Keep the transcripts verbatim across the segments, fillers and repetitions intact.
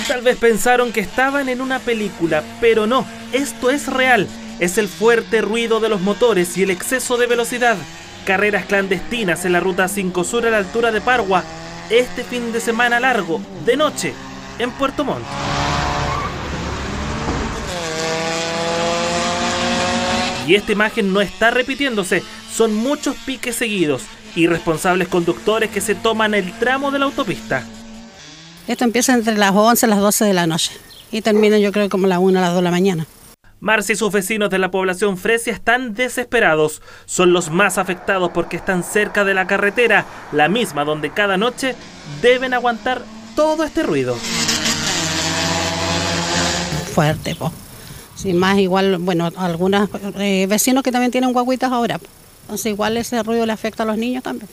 Tal vez pensaron que estaban en una película, pero no, esto es real. Es el fuerte ruido de los motores y el exceso de velocidad. Carreras clandestinas en la ruta cinco Sur a la altura de Pargua, este fin de semana largo, de noche, en Puerto Montt. Y esta imagen no está repitiéndose, son muchos piques seguidos, irresponsables conductores que se toman el tramo de la autopista. Esto empieza entre las once y las doce de la noche y termina yo creo como a las una a las dos de la mañana. Marcia y sus vecinos de la población Fresia están desesperados. Son los más afectados porque están cerca de la carretera, la misma donde cada noche deben aguantar todo este ruido. Fuerte, po. Sin más, igual, bueno, algunos eh, vecinos que también tienen guaguitas ahora, po. Entonces igual ese ruido le afecta a los niños también.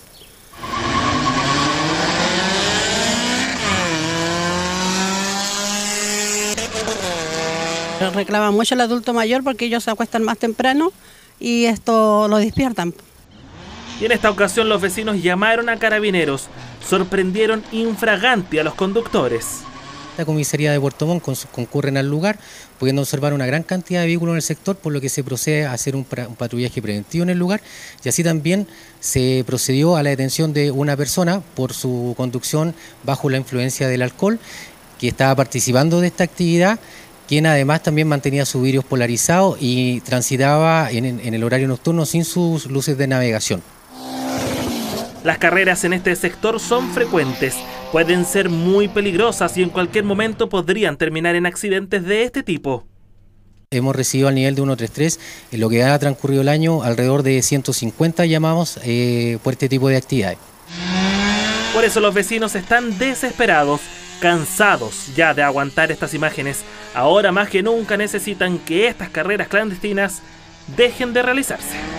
Reclama mucho el adulto mayor porque ellos se acuestan más temprano y esto lo despiertan. Y en esta ocasión los vecinos llamaron a carabineros, sorprendieron infraganti a los conductores. La comisaría de Puerto Montt concurren al lugar, pudiendo observar una gran cantidad de vehículos en el sector, por lo que se procede a hacer un, un patrullaje preventivo en el lugar, y así también se procedió a la detención de una persona por su conducción bajo la influencia del alcohol, que estaba participando de esta actividad, quien además también mantenía sus vidrios polarizados y transitaba en, en el horario nocturno sin sus luces de navegación. Las carreras en este sector son frecuentes, pueden ser muy peligrosas y en cualquier momento podrían terminar en accidentes de este tipo. Hemos recibido al nivel de ciento treinta y tres, en lo que ha transcurrido el año, alrededor de ciento cincuenta llamados eh, por este tipo de actividades. Por eso los vecinos están desesperados, cansados ya de aguantar estas imágenes. Ahora más que nunca necesitan que estas carreras clandestinas dejen de realizarse.